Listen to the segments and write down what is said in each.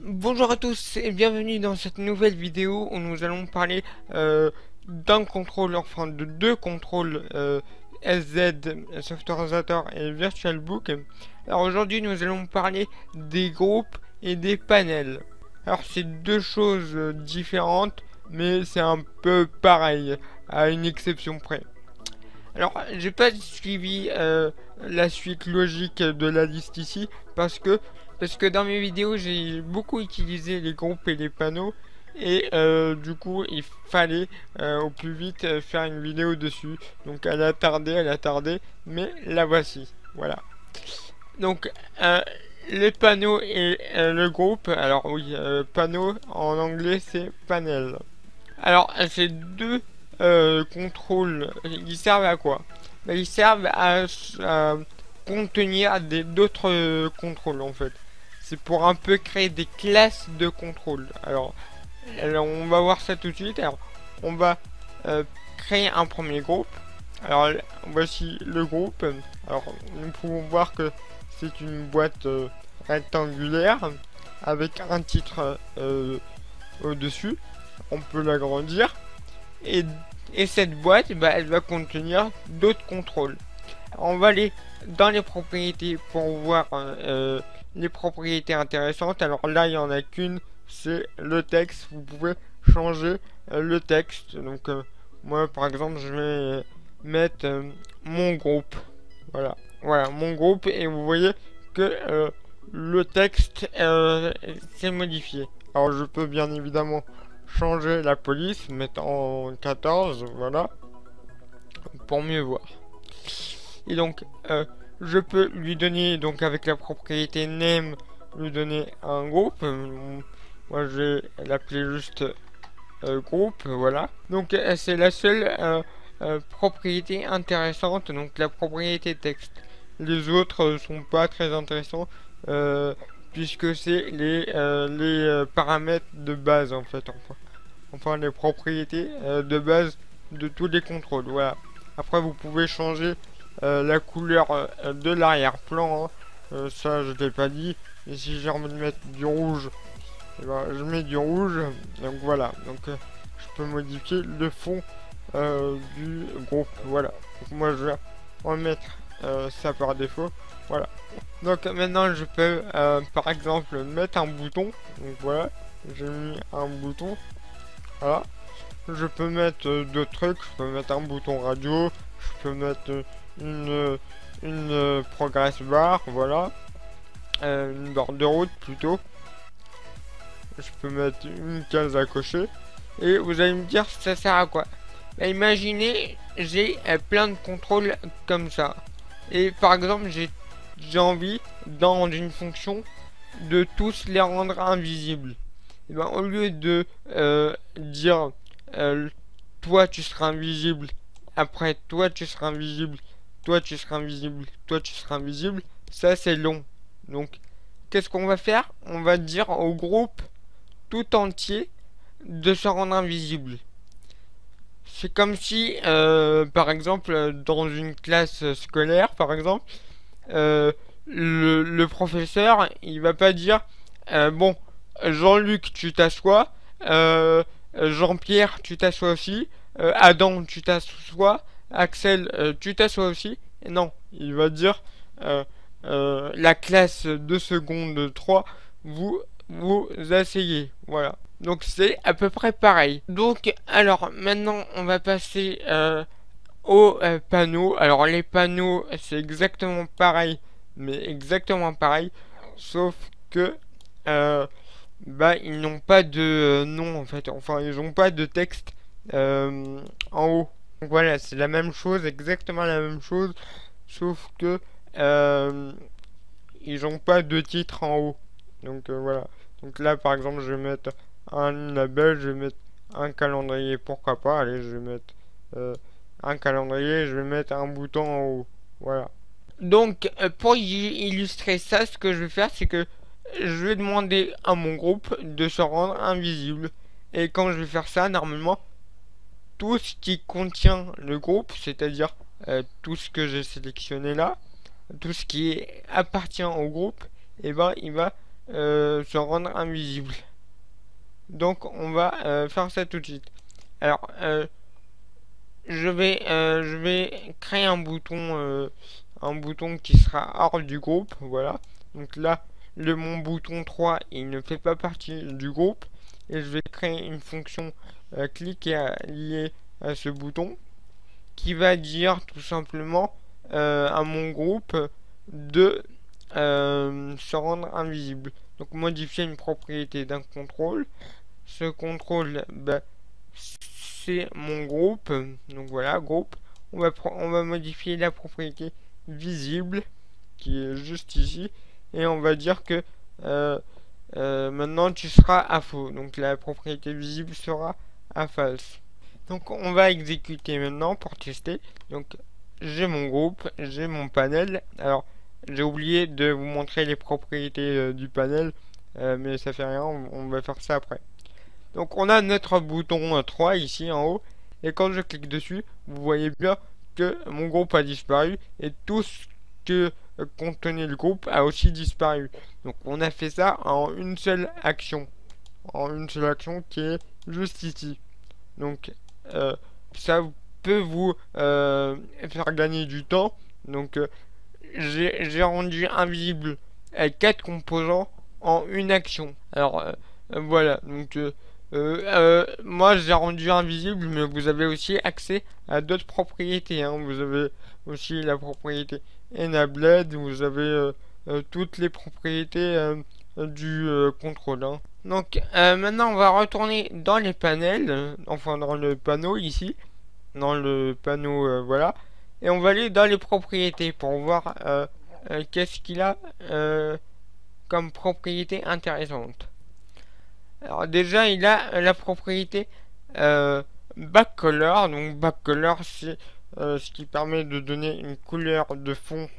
Bonjour à tous et bienvenue dans cette nouvelle vidéo où nous allons parler d'un contrôle, enfin de deux contrôles SZ, Software Organizer et VirtualBook. Alors aujourd'hui nous allons parler des groupes et des panels. Alors c'est deux choses différentes mais c'est un peu pareil à une exception près. Alors, j'ai pas suivi la suite logique de la liste ici parce que dans mes vidéos j'ai beaucoup utilisé les groupes et les panneaux et du coup il fallait au plus vite faire une vidéo dessus. Donc elle a tardé, mais la voici. Voilà. Donc les panneaux et le groupe. Alors oui, panneau en anglais c'est panel. Alors, ces deux contrôles, ils servent à quoi? Ben, ils servent à contenir d'autres contrôles en fait. C'est pour un peu créer des classes de contrôle. Alors, on va voir ça tout de suite. Alors, on va créer un premier groupe. Alors, voici le groupe. Alors, nous pouvons voir que c'est une boîte rectangulaire avec un titre au-dessus. On peut l'agrandir et, cette boîte elle va contenir d'autres contrôles. On va aller dans les propriétés pour voir les propriétés intéressantes. Alors là il n'y en a qu'une, c'est le texte. Vous pouvez changer le texte. Donc moi par exemple je vais mettre mon groupe. Voilà mon groupe et vous voyez que le texte s'est modifié. Alors je peux bien évidemment changer la police, mettre en 14, voilà, pour mieux voir. Et donc, je peux lui donner, donc avec la propriété name, lui donner un groupe. Moi, je vais l'appeler juste groupe, voilà. Donc, c'est la seule propriété intéressante, donc la propriété texte. Les autres sont pas très intéressants. Puisque c'est les paramètres de base en fait, enfin les propriétés de base de tous les contrôles. Voilà. Après vous pouvez changer la couleur de l'arrière-plan, hein. Ça je l'ai pas dit. Et si j'ai envie de mettre du rouge, ben, je mets du rouge. Donc voilà. Donc je peux modifier le fond du groupe. Voilà. Donc moi je vais remettre ça par défaut. Voilà. Donc maintenant je peux par exemple mettre un bouton. Donc voilà, j'ai mis un bouton. Voilà. Je peux mettre d'autres trucs. Je peux mettre un bouton radio. Je peux mettre une progress bar. Voilà. Une barre de route plutôt. Je peux mettre une case à cocher. Et vous allez me dire ça sert à quoi? Bah, imaginez j'ai plein de contrôles comme ça. Et par exemple j'ai envie, dans une fonction, de tous les rendre invisibles. Et ben, au lieu de dire toi tu seras invisible, après toi tu seras invisible, toi tu seras invisible, toi tu seras invisible, ça c'est long. Donc qu'est-ce qu'on va faire? On va dire au groupe tout entier de se rendre invisible. C'est comme si, par exemple, dans une classe scolaire, par exemple, le professeur, il va pas dire bon, Jean-Luc, tu t'assois, Jean-Pierre, tu t'assois aussi, Adam, tu t'assois, Axel, tu t'assois aussi. Et non, il va dire la classe de seconde 3, vous vous asseyez. Voilà. Donc c'est à peu près pareil. Donc alors maintenant on va passer aux panneaux. Alors les panneaux c'est exactement pareil, mais exactement pareil, sauf que bah ils n'ont pas de nom en fait. Enfin ils n'ont pas de texte en haut. Donc voilà, c'est la même chose, exactement la même chose, sauf que ils n'ont pas de titre en haut. Donc voilà. Donc là par exemple je vais mettre un label, je vais mettre un calendrier, pourquoi pas. Allez, je vais mettre un calendrier, je vais mettre un bouton en haut. Voilà. Donc pour illustrer ça, ce que je vais faire, c'est que je vais demander à mon groupe de se rendre invisible. Et quand je vais faire ça, normalement, tout ce qui contient le groupe, c'est-à-dire tout ce que j'ai sélectionné là, tout ce qui appartient au groupe, et ben il va se rendre invisible. Donc on va faire ça tout de suite. Alors je vais créer un bouton qui sera hors du groupe, voilà. Donc là, mon bouton 3, il ne fait pas partie du groupe, et je vais créer une fonction cliquer liée à ce bouton, qui va dire tout simplement à mon groupe de se rendre invisible. Donc modifier une propriété d'un contrôle. Ce contrôle, bah, c'est mon groupe. Donc voilà, groupe. On va modifier la propriété visible qui est juste ici. Et on va dire que maintenant tu seras à faux. Donc la propriété visible sera à false. Donc on va exécuter maintenant pour tester. Donc j'ai mon groupe, j'ai mon panel. Alors j'ai oublié de vous montrer les propriétés du panel, mais ça fait rien, on va faire ça après. Donc on a notre bouton 3 ici en haut, et quand je clique dessus, vous voyez bien que mon groupe a disparu, et tout ce que contenait le groupe a aussi disparu. Donc on a fait ça en une seule action, qui est juste ici. Donc ça peut vous faire gagner du temps. Donc j'ai rendu invisible 4 composants en une action. Alors voilà, donc moi j'ai rendu invisible, mais vous avez aussi accès à d'autres propriétés, hein. Vous avez aussi la propriété enabled, vous avez toutes les propriétés du contrôle, hein. Donc maintenant on va retourner dans les panels, enfin dans le panneau ici, dans le panneau voilà, et on va aller dans les propriétés pour voir qu'est-ce qu'il a comme propriété intéressante. Alors déjà il a la propriété backcolor. Donc backcolor c'est ce qui permet de donner une couleur de fond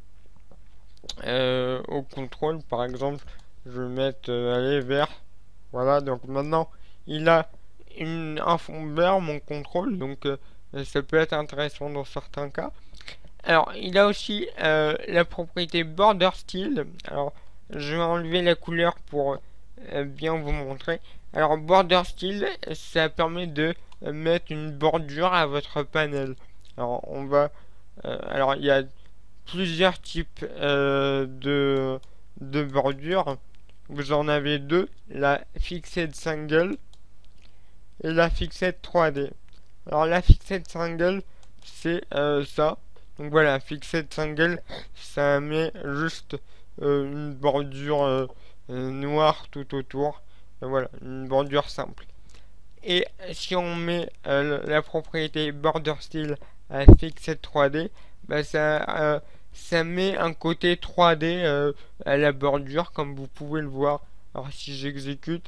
au contrôle. Par exemple je vais mettre allez, vert. Voilà, donc maintenant il a un fond vert mon contrôle, donc ça peut être intéressant dans certains cas. Alors il a aussi la propriété border style. Alors je vais enlever la couleur pour bien vous montrer. Alors border style, ça permet de mettre une bordure à votre panel. Alors on va alors il y a plusieurs types de bordures. Vous en avez deux, la Fixed Single et la Fixed 3D. Alors la Fixed Single, c'est ça. Donc voilà, Fixed Single, ça met juste une bordure noire tout autour. Voilà, une bordure simple. Et si on met la propriété Border Style à Fixed 3D, bah ça met un côté 3D à la bordure, comme vous pouvez le voir. Alors si j'exécute,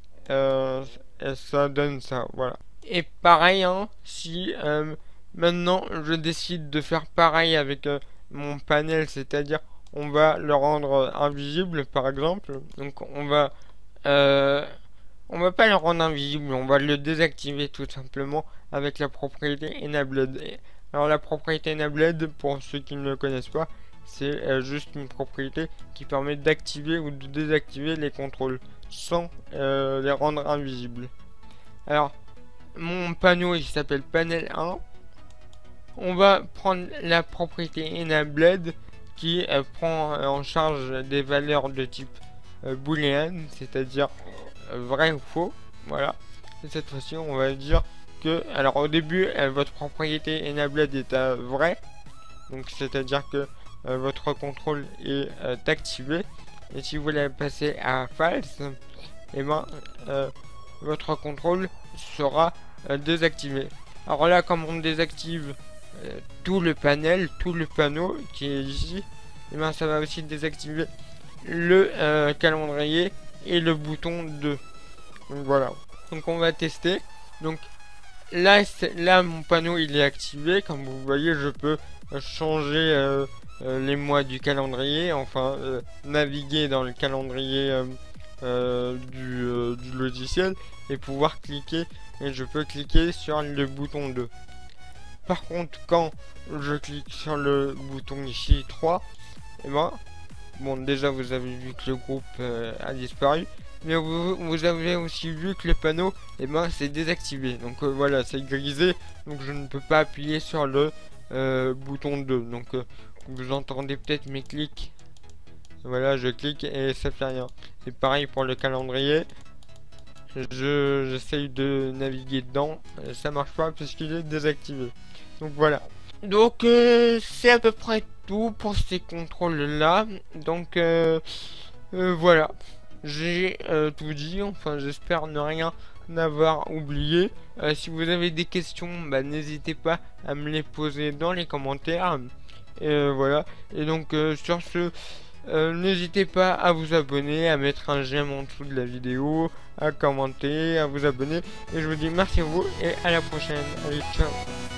ça donne ça, voilà. Et pareil, hein, si maintenant je décide de faire pareil avec mon panel, c'est-à-dire on va le rendre invisible par exemple. Donc on va pas le rendre invisible, on va le désactiver tout simplement avec la propriété enabled. Alors la propriété enabled, pour ceux qui ne le connaissent pas, c'est juste une propriété qui permet d'activer ou de désactiver les contrôles sans les rendre invisibles. Alors mon panneau il s'appelle panel 1. On va prendre la propriété enabled qui prend en charge des valeurs de type boolean, c'est-à-dire vrai ou faux. Voilà. Et cette fois-ci on va dire que, alors au début votre propriété enabled est à vrai, donc c'est-à-dire que votre contrôle est activé, et si vous la passez à false, et ben votre contrôle sera désactivé. Alors là, comme on désactive tout le panel, tout le panneau qui est ici, et ben ça va aussi désactiver le calendrier et le bouton 2. Donc voilà. Donc on va tester. Donc là mon panneau il est activé. Comme vous voyez, je peux changer les mois du calendrier, enfin naviguer dans le calendrier du logiciel et pouvoir cliquer, et je peux cliquer sur le bouton 2. Par contre, quand je clique sur le bouton ici 3, et ben Bon, déjà vous avez vu que le groupe a disparu, mais vous avez aussi vu que le panneau, et ben, c'est désactivé. Donc voilà, c'est grisé, donc je ne peux pas appuyer sur le bouton 2. Donc vous entendez peut-être mes clics. Voilà, je clique et ça fait rien. Et pareil pour le calendrier. J'essaye de naviguer dedans, ça marche pas puisqu'il est désactivé. Donc voilà. Donc c'est à peu près tout pour ces contrôles là. Donc voilà, j'ai tout dit. Enfin, j'espère ne rien avoir oublié. Si vous avez des questions, bah, n'hésitez pas à me les poser dans les commentaires. Et voilà. Et donc sur ce, n'hésitez pas à vous abonner, à mettre un j'aime en dessous de la vidéo, à commenter, à vous abonner. Et je vous dis merci à vous et à la prochaine. Allez, ciao.